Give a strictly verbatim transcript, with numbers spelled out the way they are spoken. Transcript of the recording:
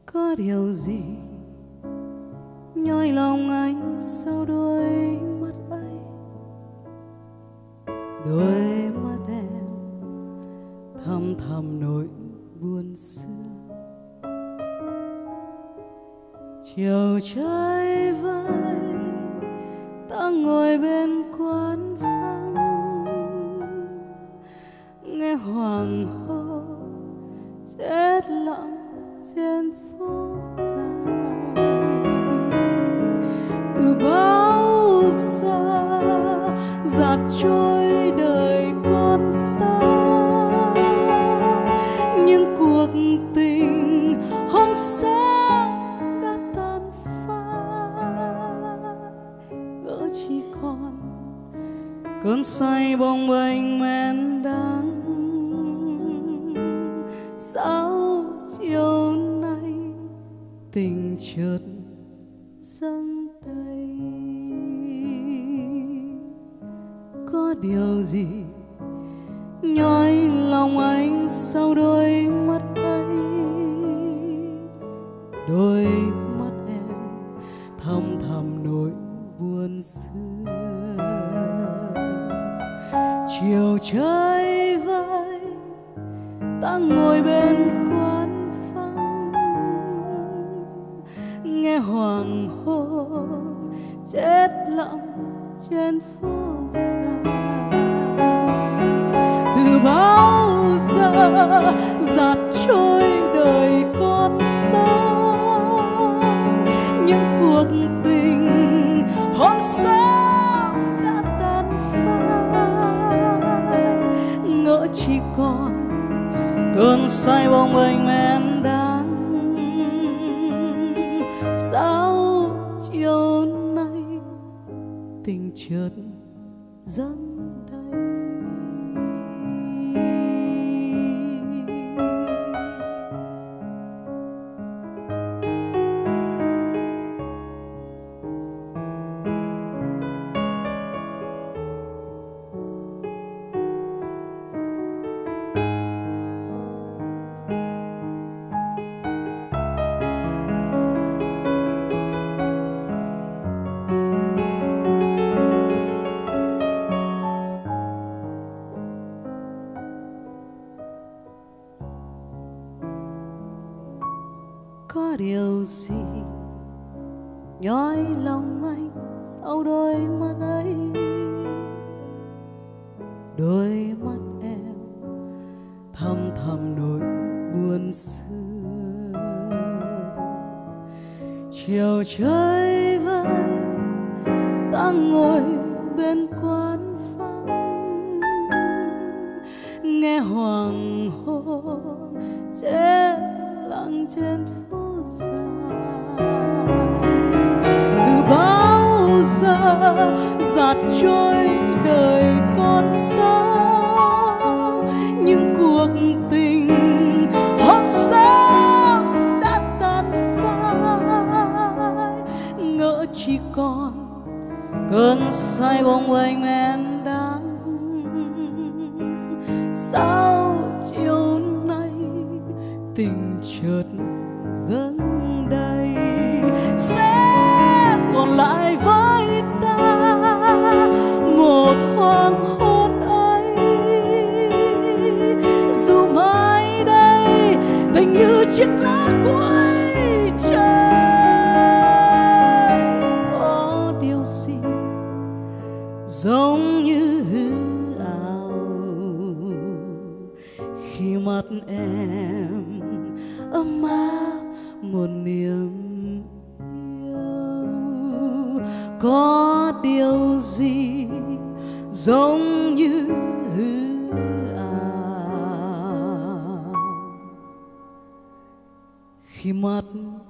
Có điều gì nhói lòng anh sau đôi mắt ấy, đôi mắt em thầm thầm nỗi buồn xưa. Chiều trái vơi ta ngồi bên quán vắng, nghe hoàng hôn chết lặng trên phố dài. Từ bao giờ dạt trôi đời con sao, những cuộc tình hôm sáng đã tan phai, gỡ chỉ còn cơn say bồng bềnh men đắng. Sao chiều nay tình chợt dâng đầy, có điều gì nhói lòng anh sau đôi mắt ấy, đôi mắt em thầm thầm nỗi buồn xưa. Chiều trái vơi ta ngồi bên quán vắng, nghe hoàng hôn chết lặng trên phố dài. Từ bao giờ dạt trôi đời con sao, những cuộc tình hôm sáng đã tan phai, ngỡ chỉ còn cơn say bồng bềnh men đắng. Sao chiều nay tình chợt dâng đầy. Có điều gì nhói lòng anh sau đôi mắt ấy, đôi mắt em thầm thầm nỗi buồn xưa. Chiều trái vơi ta ngồi bên quán vắng, nghe hoàng hôn chết lặng trên phố dài. Từ bao giờ dạt trôi đời con sao, những cuộc tình hôm sáng đã tan phai, ngỡ chỉ còn cơn say bồng bềnh men đắng. Sao chiều nay tình chợt dâng đầy, sẽ còn lại với ta một hoàng hôn ấy. Dù mai đây tình như chiếc lá cuối trời, có điều gì giống như hư ảo khi mắt em ấm áp một niềm yêu. Có điều gì giống như hư ảo khi mắt